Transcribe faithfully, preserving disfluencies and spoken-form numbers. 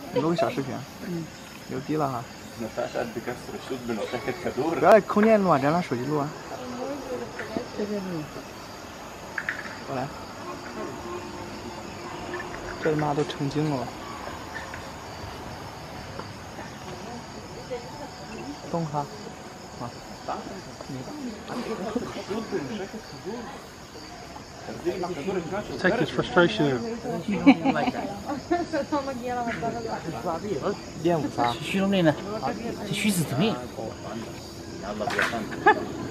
你录个小视频。嗯。牛逼了哈！不要空间录啊，咱拿手机录啊。这边录。过来。这他妈都成精了。动它。啊。 Take his frustration out. 厌恶啥？ 虚荣的呢？虚是怎么样？